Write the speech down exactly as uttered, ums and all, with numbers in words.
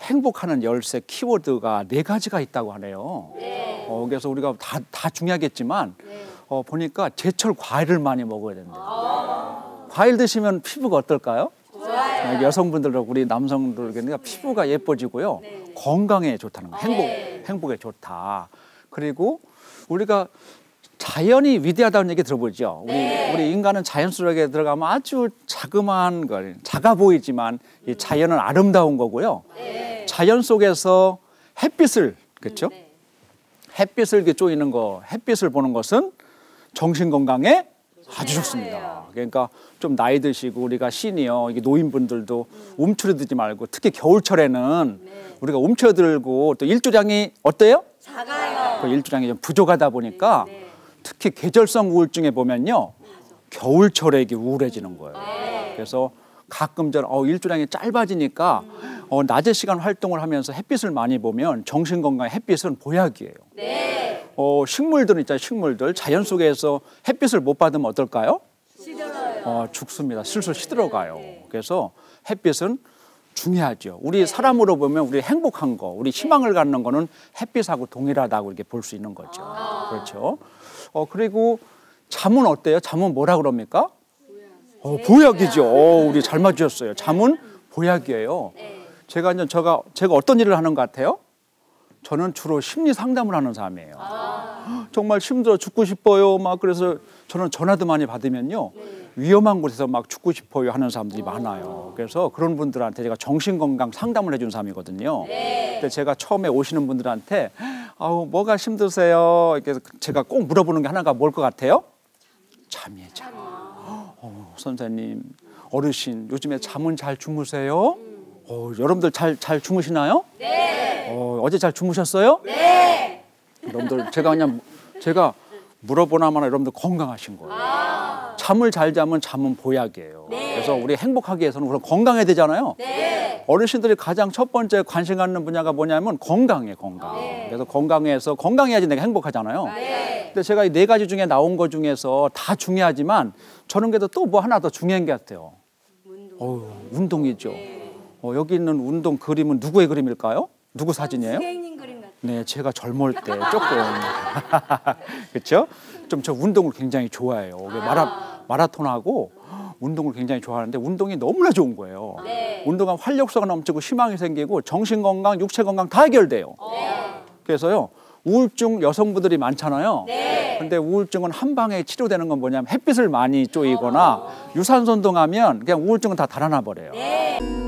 행복하는 열쇠 키워드가 네 가지가 있다고 하네요. 네. 어, 그래서 우리가 다, 다 중요하겠지만 네. 어, 보니까 제철 과일을 많이 먹어야 된대요. 아. 과일 드시면 피부가 어떨까요? 좋아요. 여성분들, 우리 남성들 그러니까 피부가 예뻐지고요. 네. 건강에 좋다는 거, 행복, 네. 행복에 좋다. 그리고 우리가 자연이 위대하다는 얘기 들어보죠. 우리, 네. 우리 인간은 자연 속에 들어가면 아주 자그마한 걸, 작아 보이지만 이 자연은 아름다운 거고요. 네. 자연 속에서 햇빛을, 그렇죠? 네. 햇빛을 이렇게 쪼이는 거, 햇빛을 보는 것은 정신 건강에 아주 좋습니다. 그러니까 좀 나이 드시고 우리가 시니어 이게 노인분들도 음. 움츠러들지 말고 특히 겨울철에는 네. 우리가 움츠러들고 또 일조량이 어때요? 작아요. 그 일조량이 좀 부족하다 보니까 네. 네. 특히 계절성 우울증에 보면요. 겨울철에 이게 우울해지는 거예요. 네. 그래서 가끔 전 어, 일조량이 짧아지니까 음. 어, 낮에 시간 활동을 하면서 햇빛을 많이 보면 정신 건강에 햇빛은 보약이에요. 네. 어, 식물들 있잖아요. 식물들 자연 속에서 햇빛을 못 받으면 어떨까요? 시들어요. 어, 죽습니다. 슬슬 시들어가요. 그래서 햇빛은 중요하죠. 우리 사람으로 보면 우리 행복한 거, 우리 희망을 갖는 거는 햇빛하고 동일하다고 이렇게 볼 수 있는 거죠. 아. 그렇죠. 어, 그리고 잠은 어때요? 잠은 뭐라 그럽니까? 어, 보약이죠. 어, 우리 잘 맞으셨어요. 잠은 보약이에요. 제가 이제 제가 제가 어떤 일을 하는 것 같아요? 저는 주로 심리 상담을 하는 사람이에요. 아. 정말 힘들어 죽고 싶어요. 막 그래서 저는 전화도 많이 받으면요. 네. 위험한 곳에서 막 죽고 싶어요 하는 사람들이 오. 많아요. 그래서 그런 분들한테 제가 정신건강 상담을 해준 사람이거든요. 네. 근데 제가 처음에 오시는 분들한테 아우 뭐가 힘드세요? 이렇게 제가 꼭 물어보는 게 하나가 뭘 것 같아요? 잠이에요, 잠. 어, 선생님, 어르신 요즘에 잠은 잘 주무세요? 음. 어, 여러분들 잘, 잘 주무시나요? 네. 어, 어제 잘 주무셨어요? 네. 여러분들 제가 그냥 제가 물어보나마나 여러분들 건강하신 거예요. 아. 잠을 잘 자면 잠은 보약이에요. 네. 그래서 우리 행복하기 위해서는 우선 건강해야 되잖아요. 네. 어르신들이 가장 첫 번째 관심 갖는 분야가 뭐냐면 건강이에요, 건강. 네. 그래서 건강해서 건강해야지 내가 행복하잖아요. 네. 근데 제가 이 네 가지 중에 나온 것 중에서 다 중요하지만 저는 그래도 또 뭐 하나 더 중요한 게 같아요. 운동. 어휴, 운동이죠. 네. 어, 여기 있는 운동 그림은 누구의 그림일까요? 누구 사진이에요? 선생님 그림 같아요. 네, 제가 젊을 때 조금 그렇죠? 좀 저 운동을 굉장히 좋아해요. 마라 마라톤하고 운동을 굉장히 좋아하는데 운동이 너무나 좋은 거예요. 네. 운동하면 활력소가 넘치고 희망이 생기고 정신 건강, 육체 건강 다 해결돼요. 네. 그래서요 우울증 여성분들이 많잖아요. 네. 근데 우울증은 한 방에 치료되는 건 뭐냐면 햇빛을 많이 쪼이거나 어. 유산소 운동하면 그냥 우울증은 다 달아나 버려요. 네.